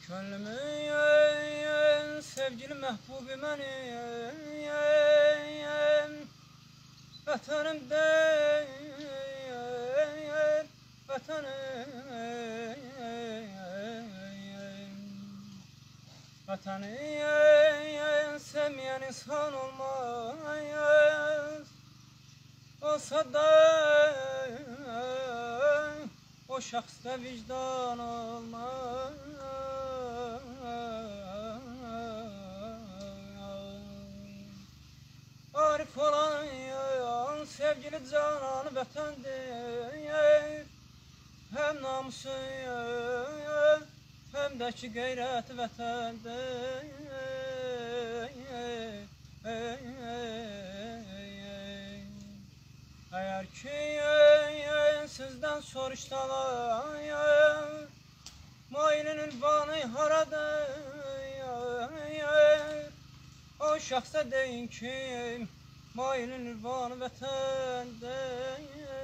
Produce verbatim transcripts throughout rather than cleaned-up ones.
Gönlümün sevgili mehbubi benim, vatanım değil, vatanım, vatanı sevmeyen insan olmaz. Olsa da o şahsta vicdan olmaz. Arif olan sevgili canan vatandır, hem namusu hem de ki gayret vatandır. Eğer ki sizden soruşsalar, mailin ünvanı haradır, o şahsa deyin ki mailin ünvanı vatandır.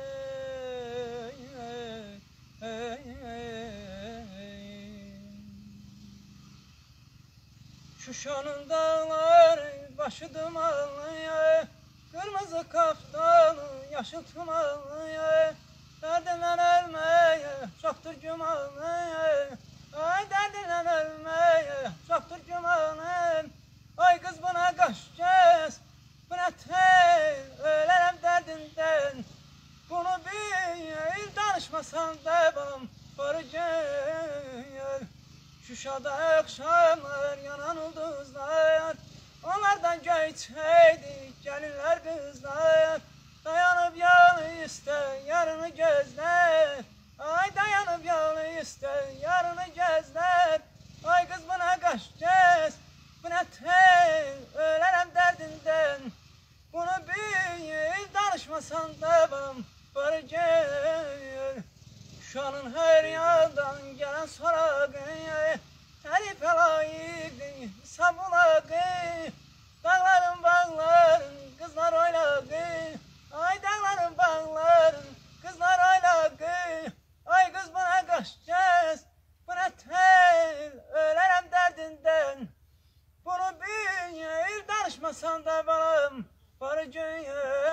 Şuşanın dağları başı dumanlı, kırmızı kaftanı yaşıl tumanlı, derdinden ölmeye çoktur cumanı, ay derdinden ölmeye çoktur cumanı. Ay kız buna kaç kez, buna tel, ölerim derdinden. Bunu bir danışmasan devam varacak. Şuşada akşamlar yanan ulduzlar, onlardan geçeydi gelinler kızlar. Dayanıp yanı iste yarını gözler, ay dayanıp yanı iste yarını gözler. Ay kız buna kaç kez, buna tel, ölerim derdinden. Bunu bir danışmasan devam varacak. Şuşanın her yandan gelen sorağı, Herife layık sabulağı, dağların bağların kızlar oylağı, ay dağların bağların kızlar oylağı. Ay kız buna kaç kez, buna tel, ölerim derdinden. Bunu bir danışmasan da bana varacak.